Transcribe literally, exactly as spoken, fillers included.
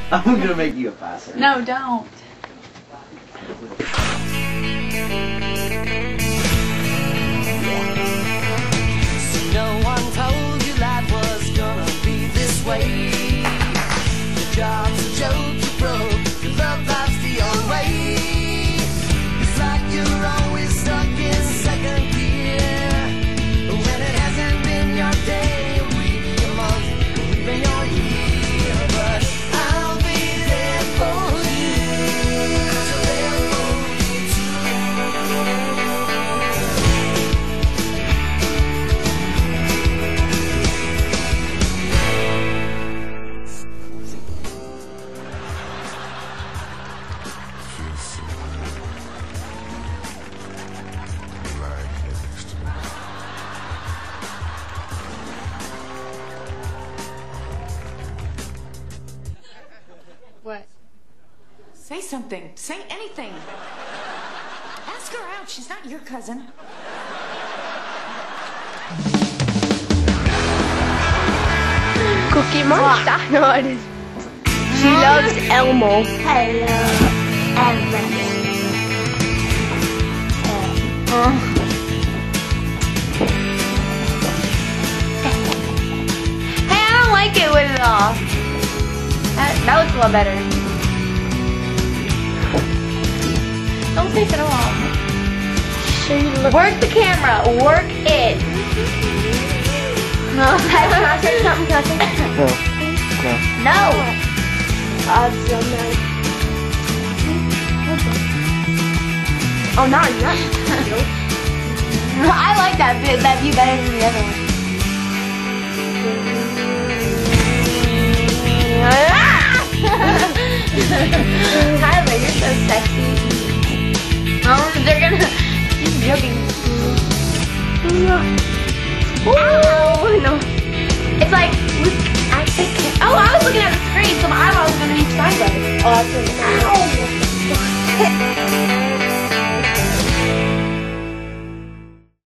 I'm gonna make you a passer. No, don't. No one told you life was gonna be this way. Your job's a joke you broke, your love life's the old way. It's like you're always stuck in second gear. When it hasn't been your day, your week, your month, or even your year. But I'll be there for you, 'cause you're there for me too. What? Say something. Say anything. Ask her out. She's not your cousin. Cookie Monster? No, it is. She loves Elmo. Hello, everyone. Hey, I don't like it with it off. That, that looks a lot better. Don't take it off. Work the camera. Work it. No, can I say something? Can I say something? No. No. No. I'm so nice. Oh, no, you're not. I like that bit, that view better than the other one.